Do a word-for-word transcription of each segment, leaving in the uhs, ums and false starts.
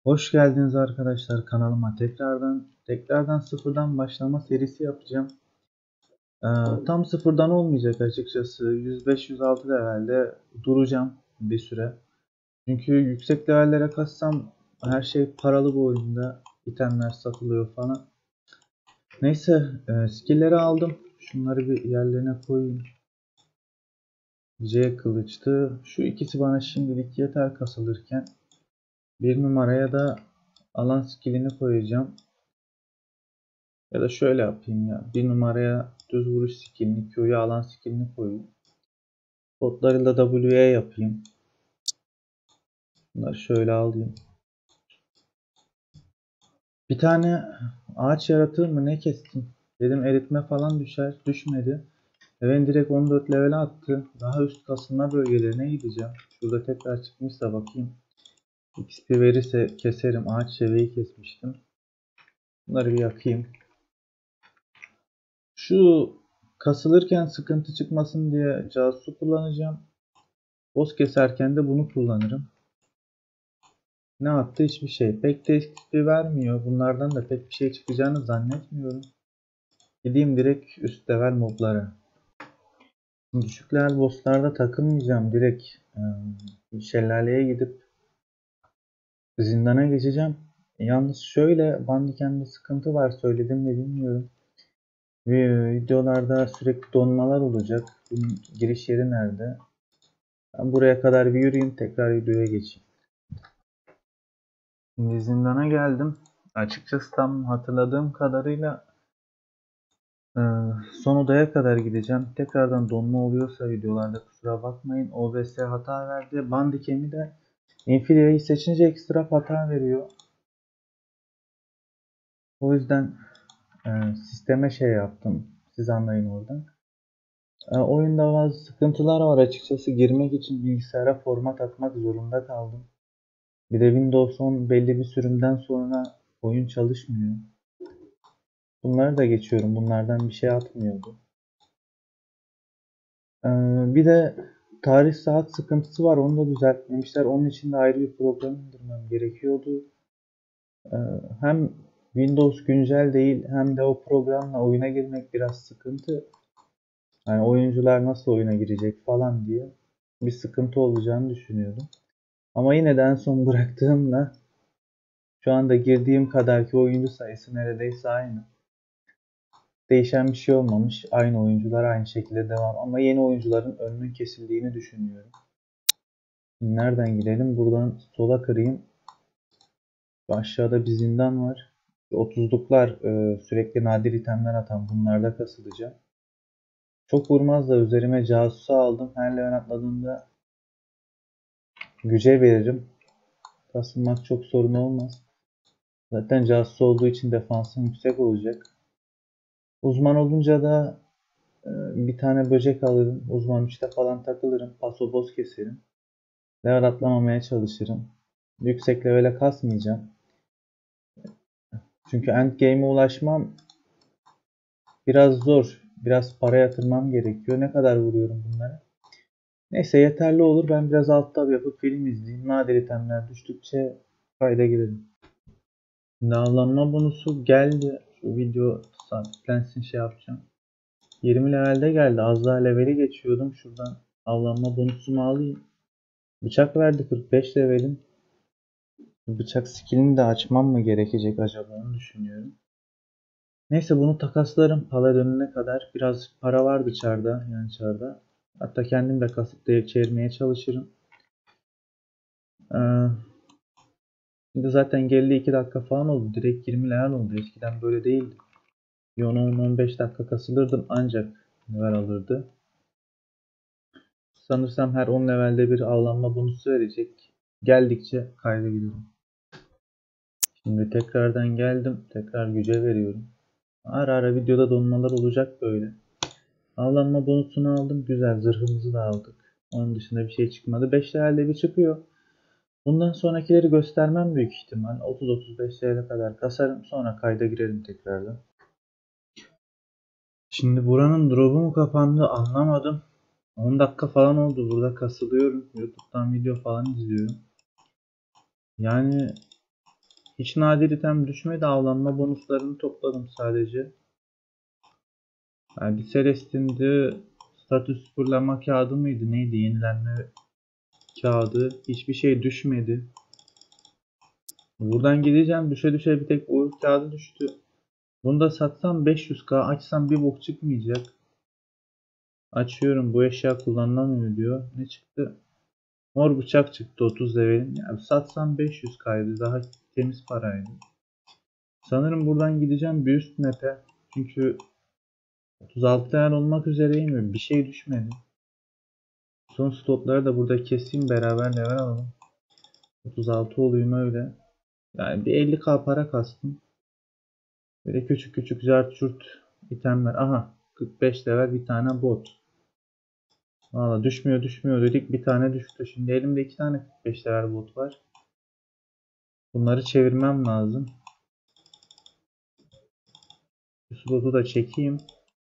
Hoş geldiniz arkadaşlar kanalıma tekrardan tekrardan sıfırdan başlama serisi yapacağım. Ee, tam sıfırdan olmayacak açıkçası. yüz beş yüz altı levelde duracağım bir süre. Çünkü yüksek levellere kassam her şey paralı bu oyunda. İtemler satılıyor falan. Neyse e, skill'leri aldım. Şunları bir yerlerine koyayım. C kılıçtı. Şu ikisi bana şimdilik yeter kasılırken. Bir numaraya da alan skill'ini koyacağım. Ya da şöyle yapayım ya. Bir numaraya düz vuruş skillini, Q'ya alan skillini koyayım. Botları da W'ye yapayım. Bunları şöyle alayım. Bir tane ağaç yaratığı mı ne kestim? Dedim eritme falan düşer. Düşmedi. Ve beni direkt on dört level'e attı. Daha üst kasılma bölgelerine gideceğim. Şurada tekrar çıkmışsa bakayım. X P verirse keserim. Ağaç seviyeyi kesmiştim. Bunları bir yakayım. Şu kasılırken sıkıntı çıkmasın diye casusu kullanacağım. Boss keserken de bunu kullanırım. Ne yaptı? Hiçbir şey. Pek de X P vermiyor. Bunlardan da pek bir şey çıkacağını zannetmiyorum. Gideyim direkt üst level moblara. Düşük level bosslarda takılmayacağım. Direkt e, şelaleye gidip zindana geçeceğim. Yalnız şöyle Bandicam'da sıkıntı var. Söyledim mi bilmiyorum. Videolarda sürekli donmalar olacak. Bunun giriş yeri nerede? Ben buraya kadar bir yürüyeyim. Tekrar videoya geçeyim. Şimdi zindana geldim. Açıkçası tam hatırladığım kadarıyla e, son odaya kadar gideceğim. Tekrardan donma oluyorsa videolarda kusura bakmayın. O B S hata verdi. Bandicam'i de Inferior'ı seçince ekstra hata veriyor. O yüzden e, sisteme şey yaptım. Siz anlayın oradan. E, oyunda bazı sıkıntılar var açıkçası. Girmek için bilgisayara format atmak zorunda kaldım. Bir de Windows on belli bir sürümden sonra oyun çalışmıyor. Bunları da geçiyorum. Bunlardan bir şey atmıyordu. Ee, bir de tarih saat sıkıntısı var. Onu da düzeltmemişler. Onun için de ayrı bir program indirmem gerekiyordu. Ee, hem Windows güncel değil hem de o programla oyuna girmek biraz sıkıntı. Yani oyuncular nasıl oyuna girecek falan diye bir sıkıntı olacağını düşünüyordum. Ama yine de en son bıraktığımla şu anda girdiğim kadarki oyuncu sayısı neredeyse aynı. Değişen bir şey olmamış. Aynı oyuncular aynı şekilde devam. Ama yeni oyuncuların önünün kesildiğini düşünüyorum. Nereden girelim? Buradan sola kırayım. Şu aşağıda bir zindan var. otuzluklar e, sürekli nadir itemler atan bunlarda kasılacağım. Çok vurmaz da üzerime casusu aldım. Her level atladığımda güce veririm. Kasılmak çok sorun olmaz. Zaten casus olduğu için defansım yüksek olacak. Uzman olunca da e, bir tane böcek alırım. Uzman üçte falan takılırım. Paso boss keserim. Level atlamamaya çalışırım. Yüksek levele kasmayacağım. Çünkü endgame'e ulaşmam biraz zor. Biraz para yatırmam gerekiyor. Ne kadar vuruyorum bunlara? Neyse yeterli olur. Ben biraz alt tab yapıp film izleyeyim. Nadir itemler düştükçe kayda girelim. Şimdi avlanma bonusu geldi. Şu video sabitlensin şey yapacağım. yirmi levelde geldi. Az daha leveli geçiyordum. Şuradan avlanma bonusumu alayım. Bıçak verdi kırk beş levelim. Bıçak skillini de açmam mı gerekecek acaba onu düşünüyorum. Neyse bunu takaslarım. Pala dönene kadar biraz para vardı çarda. Yani çarda. Hatta kendim de kasıp da çevirmeye çalışırım. Ee, şimdi zaten geldi iki dakika falan oldu. Direkt yirmi level oldu. Eskiden böyle değildi. Bir on on beş dakika kasılırdım ancak level alırdı. Sanırsam her on levelde bir avlanma bonusu verecek. Geldikçe kayda gidiyorum. Şimdi tekrardan geldim. Tekrar güce veriyorum. Ara ara videoda donmalar olacak böyle. Avlanma bonusunu aldım. Güzel. Zırhımızı da aldık. Onun dışında bir şey çıkmadı. beş levelde bir çıkıyor. Bundan sonrakileri göstermem büyük ihtimal. otuz otuz beş levele kadar kasarım. Sonra kayda girelim tekrardan. Şimdi buranın drop'u mu kapandı anlamadım. on dakika falan oldu. Burada kasılıyorum. YouTube'dan video falan izliyorum. Yani Hiç nadir item düşmedi. Avlanma bonuslarını topladım sadece. Yani bir Celestine'di. Statü sıfırlama kağıdı mıydı? Neydi? Yenilenme kağıdı. Hiçbir şey düşmedi. Buradan gideceğim. Düşe düşe bir tek uğur kağıdı düştü. Bunu da satsam beş yüz K. Açsam bir bok çıkmayacak. Açıyorum. Bu eşya kullanılamıyor diyor. Ne çıktı? Mor bıçak çıktı otuz levelin. Yani satsam beş yüz K'ydı. Daha temiz paraydı. Sanırım buradan gideceğim bir üst map'e. Çünkü otuz altı level olmak üzereyim ve bir şey düşmedi. Son slotları da burada keseyim, beraber level alalım. otuz altı olayım öyle. Yani bir elli K para kastım. Böyle küçük küçük zart çurt itemler. Aha, kırk beş level bir tane bot. Valla düşmüyor düşmüyor dedik, bir tane düştü. Şimdi elimde iki tane kırk beş level bot var. Bunları çevirmem lazım. Bu slotu da çekeyim.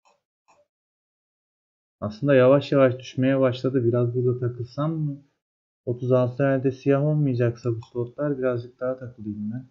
Aslında yavaş yavaş düşmeye başladı. Biraz burada takılsam mı? otuz altı elde siyah olmayacaksa bu slotlar, birazcık daha takılayım ben.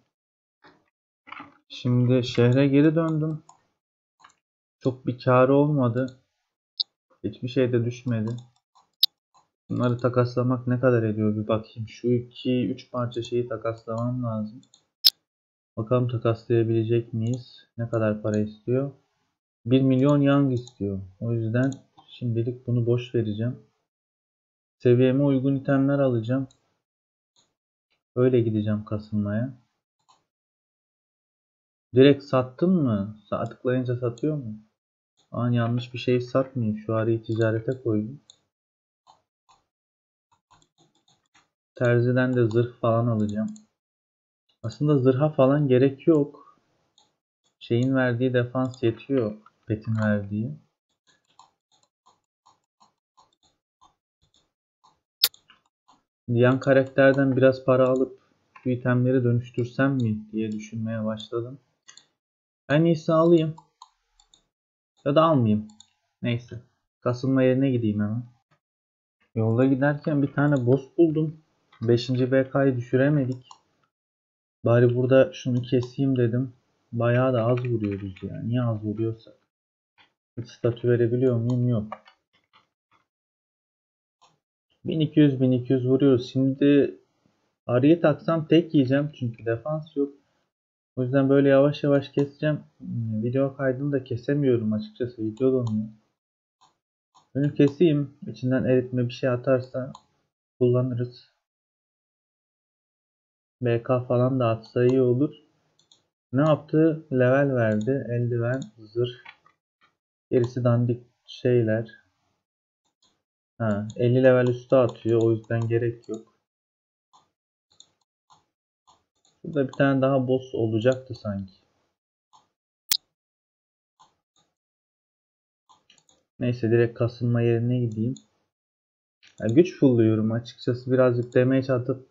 Şimdi şehre geri döndüm. Çok bir karı olmadı. Hiçbir şey de düşmedi. Bunları takaslamak ne kadar ediyor bir bakayım. Şu iki üç parça şeyi takaslamam lazım. Bakalım takaslayabilecek miyiz? Ne kadar para istiyor? bir milyon yang istiyor. O yüzden şimdilik bunu boş vereceğim. Seviyeme uygun itemler alacağım. Öyle gideceğim kasılmaya. Direkt sattın mı? Sağ tıklayınca satıyor mu? An yanlış bir şey satmayayım. Şu arayı ticarete koydum. Terziden de zırh falan alacağım. Aslında zırha falan gerek yok. Şeyin verdiği defans yetiyor. Pet'in verdiği. Diyen karakterden biraz para alıp şu itemleri dönüştürsem mi diye düşünmeye başladım. En iyisi alayım. Ya da almayayım. Neyse. Kasılma yerine gideyim hemen. Yolda giderken bir tane boss buldum. beşinci B K'yı düşüremedik. Bari burada şunu keseyim dedim. Bayağı da az vuruyoruz ya. Niye az vuruyorsak? Hiç statü verebiliyor muyum? Yok. bin iki yüz bin iki yüz vuruyoruz. Şimdi arıyı taksam tek yiyeceğim. Çünkü defans yok. O yüzden böyle yavaş yavaş keseceğim. Video kaydını da kesemiyorum açıkçası. Video donuyor. Bunu keseyim. İçinden eritme bir şey atarsa kullanırız. B K falan da atsa iyi olur. Ne yaptı? Level verdi. Eldiven, zırh. Gerisi dandik şeyler. Ha, elli level üstü atıyor. O yüzden gerek yok. Burada bir tane daha boss olacaktı sanki. Neyse direkt kasılma yerine gideyim. Yani güç fullüyorum açıkçası. Birazcık damage atıp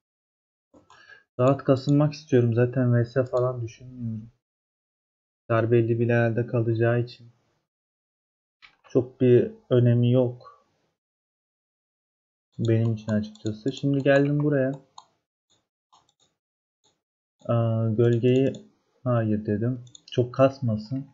rahat kasılmak istiyorum. Zaten V S falan düşünmüyorum. Darbeli bir elde kalacağı için. Çok bir önemi yok. Benim için açıkçası. Şimdi geldim buraya. Aa, gölgeyi hayır dedim. Çok kasmasın.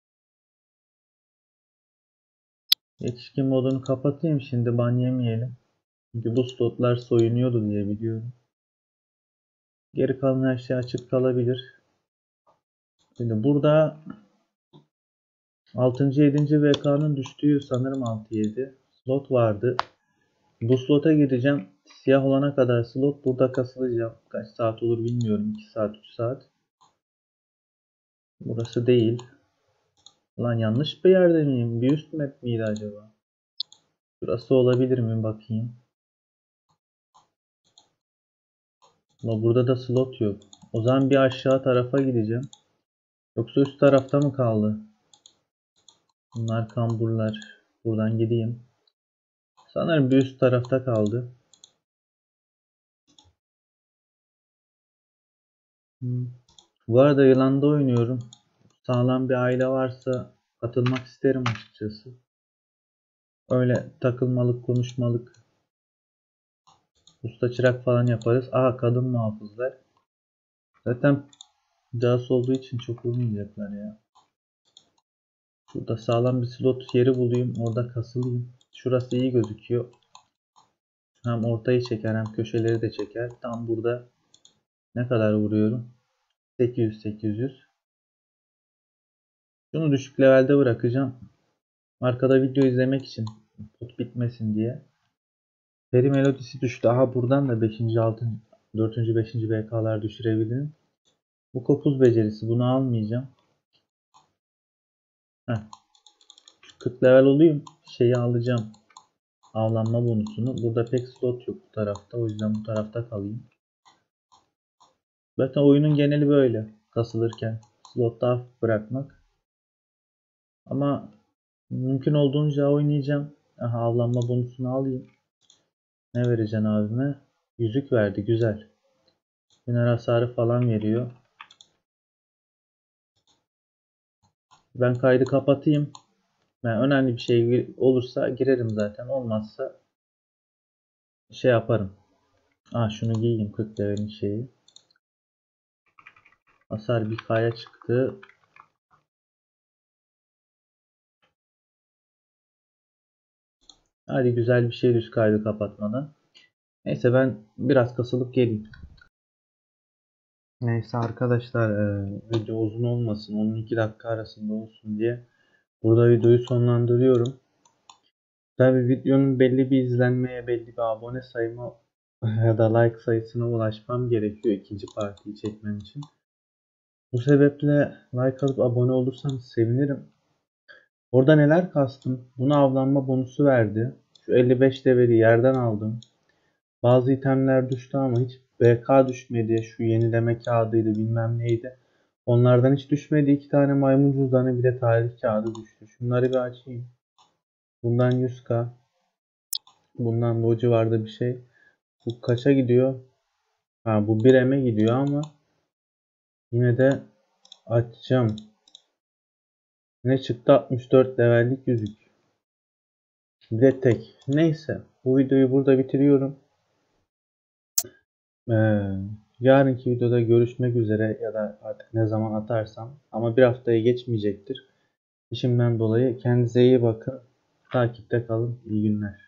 Yetişkin modunu kapatayım. Şimdi ban yemeyelim. Çünkü bu slotlar soyunuyordu diye biliyorum. Geri kalan her şey açık kalabilir. Şimdi burada altıncı yedinci V K'nın düştüğü sanırım altı yedi slot vardı. Bu slota gireceğim. Siyah olana kadar slot burada kasılacağım. Kaç saat olur bilmiyorum. iki saat üç saat. Burası değil. Lan yanlış bir yerde miyim? Bir üst map miydi acaba? Burası olabilir mi? Bakayım. Ama burada da slot yok. O zaman bir aşağı tarafa gideceğim. Yoksa üst tarafta mı kaldı? Bunlar kamburlar. Buradan gideyim. Sanırım bir üst tarafta kaldı. Hmm. Bu arada yılanda oynuyorum. Sağlam bir aile varsa katılmak isterim açıkçası. Öyle takılmalık, konuşmalık, usta çırak falan yaparız. Aha kadın muhafızlar. Zaten casus olduğu için çok vurmayacaklar ya. Şurada sağlam bir slot yeri bulayım. Orada kasılayım. Şurası iyi gözüküyor. Hem ortayı çeker hem köşeleri de çeker. Tam burada ne kadar vuruyorum? sekiz yüz sekiz yüz. Şunu düşük levelde bırakacağım. Arkada video izlemek için pot bitmesin diye. Peri melodisi düştü. Aha buradan da beşinci. altıncı. dördüncü. beşinci. B K'lar düşürebilirim. Bu kopuz becerisi. Bunu almayacağım. Heh. kırk level olayım. Şeyi alacağım. Avlanma bonusunu. Burada pek slot yok bu tarafta. O yüzden bu tarafta kalayım. Zaten oyunun geneli böyle. Kasılırken slotta bırakmak. Ama mümkün olduğunca oynayacağım. Aha, avlanma bonusunu alayım. Ne vereceksin abime? Yüzük verdi. Güzel. Fener hasarı falan veriyor. Ben kaydı kapatayım. Yani önemli bir şey olursa girerim zaten. Olmazsa şey yaparım. Ah şunu giyeyim, kırk levelin şeyi. Hasar bir kaya çıktı. Hadi güzel bir şey düz kaydı kapatmadan. Neyse ben biraz kasılıp geleyim. Neyse arkadaşlar, e, video uzun olmasın, on iki dakika arasında olsun diye burada videoyu sonlandırıyorum. Tabi videonun belli bir izlenmeye, belli bir abone sayıma ya da like sayısına ulaşmam gerekiyor ikinci partiyi çekmem için. Bu sebeple like alıp abone olursanız sevinirim. Orada neler kastım? Buna avlanma bonusu verdi. Şu elli beş leveli yerden aldım. Bazı itemler düştü ama hiç B K düşmedi. Şu yenileme kağıdıydı bilmem neydi. Onlardan hiç düşmedi. İki tane maymun cüzdanı, bir de tarih kağıdı düştü. Şunları bir açayım. Bundan yüz K. Bundan da o civarda bir şey. Bu kaça gidiyor? Ha, bu bir M'e gidiyor ama yine de açacağım. Ne çıktı? altmış dört levellik yüzük. Bir de tek. Neyse. Bu videoyu burada bitiriyorum. Ee, yarınki videoda görüşmek üzere ya da artık ne zaman atarsam. Ama bir haftaya geçmeyecektir. İşimden dolayı kendinize iyi bakın. Takipte kalın. İyi günler.